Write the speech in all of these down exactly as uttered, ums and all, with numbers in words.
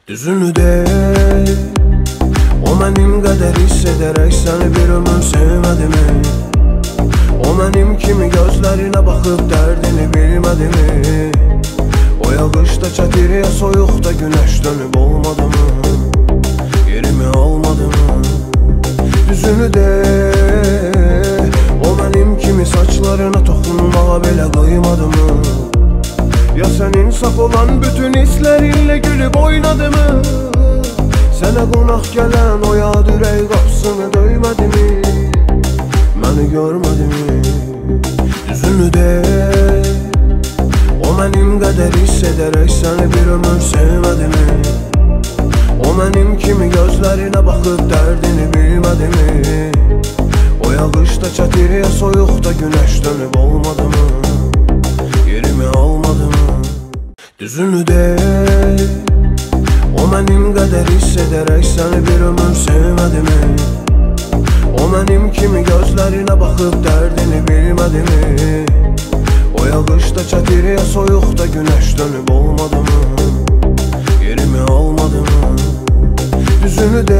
Düzünü de o mənim qədər hiss edərək səni bir ömür sevmədimi? O mənim kimi gözlərinə baxıb dərdini bilmədimi? O yağışda çətiriyə soyuqda günəş dönüb olmadımı? Yerimi almadımı? Düzünü de o mənim kimi saçlarına toxunmağa belə qıymadımı? Ya sənin saf olan bütün hislərinlə gülüb oynadımı? Sənə qonaq gələn o yad ürək qapısını döymədimi? Məni görmədimi? Düzünü de o mənim qədər hiss edərək səni bir ömür sevmədimi? O mənim kimi gözlərinə baxıb dərdini bilmədimi? O yağışda çətiriyə soyuqda günəş dönüb olmadımı? Yerimi almadımı? Düzünü de o mənim qədər hiss edərək səni bir ömür sevmədimi? O mənim kimi gözlərinə baxıb dərdini bilmədimi? O yağışda çətiriyə soyuqda günəş dönüb olmadımı? Yerimi almadımı? Düzünü de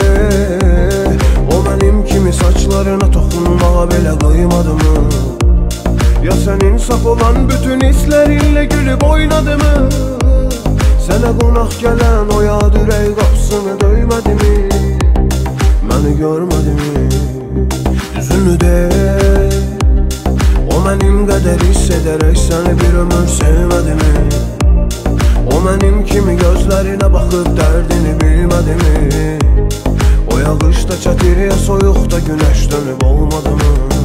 o mənim kimi saçlarına toxunmağa belə qıymadımı? Ya sənin saf olan bütün hislərinlə gülüb oynadımı? Sənə qonaq gələn o yad ürək qapısını döymədimi? Məni görmədimi? Düzünü de o mənim qədər hiss edərək səni bir ömür sevmədimi? O mənim kimi gözlərinə baxıb dərdini bilmədimi? O yağışda çətiriyə soyuqda günəş dönüb olmadımı?